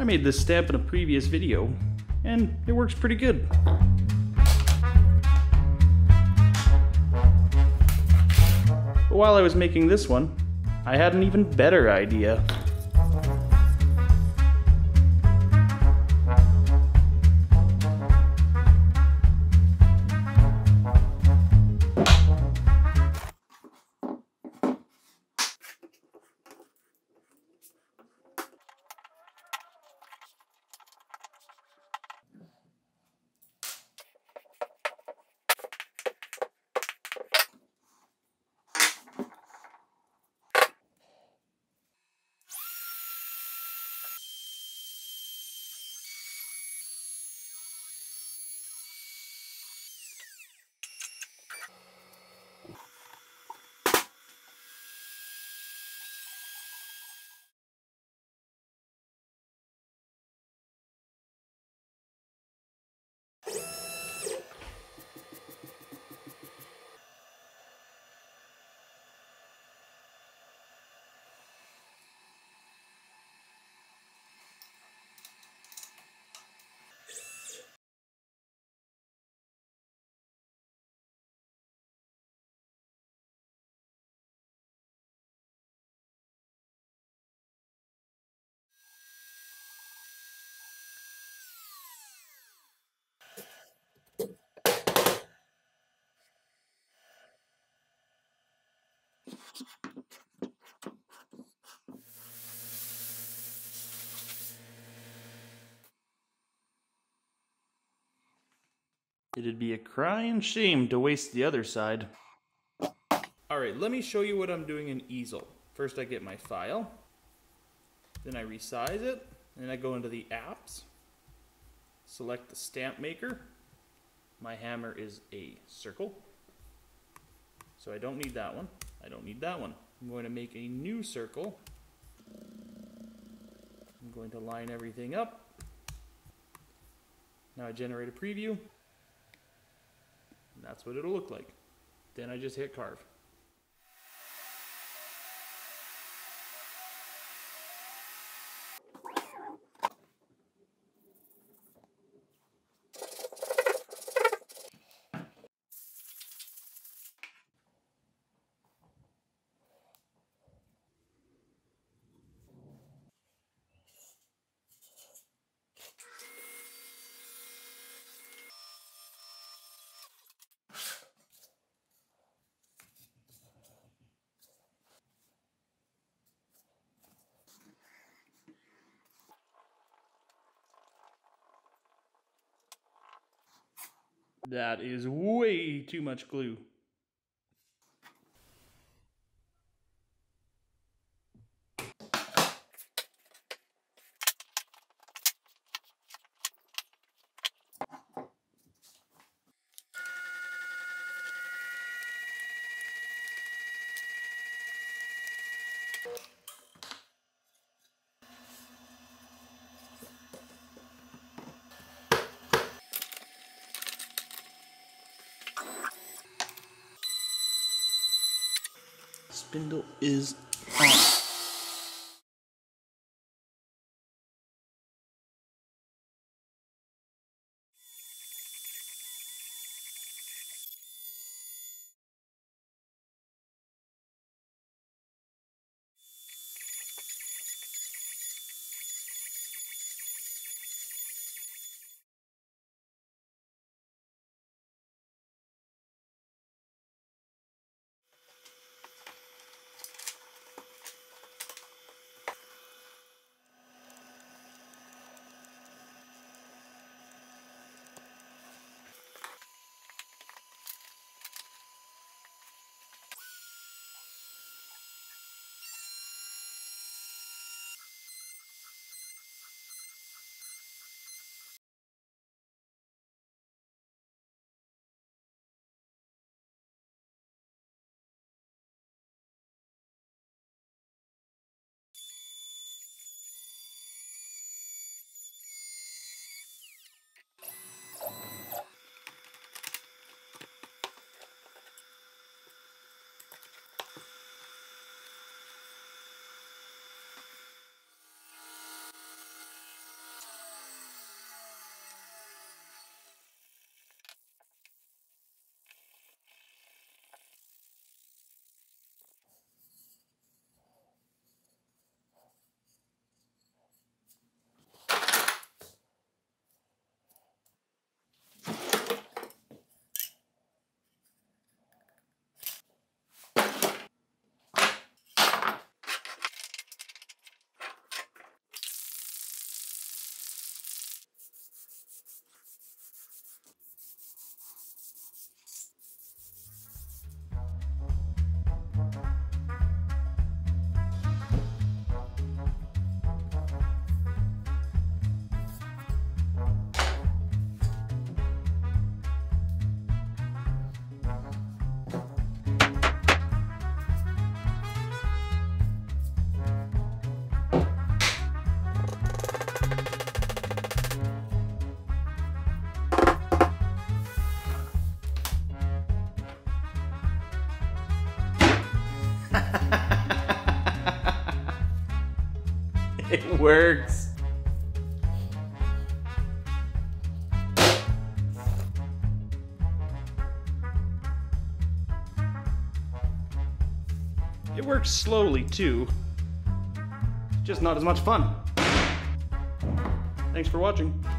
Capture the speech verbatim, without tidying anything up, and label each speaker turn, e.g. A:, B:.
A: made this stamp in a previous video, and it works pretty good. But while I was making this one, I had an even better idea. It'd be a crying shame to waste the other side. Alright, let me show you what I'm doing in Easel. First I get my file, then I resize it, and then I go into the apps, select the stamp maker. My hammer is a circle, so I don't need that one. I don't need that one. I'm going to make a new circle. I'm going to line everything up. Now I generate a preview. And that's what it'll look like. Then I just hit carve. That is way too much glue. Spindle is on. It works. It works slowly too. Just not as much fun. Thanks for watching.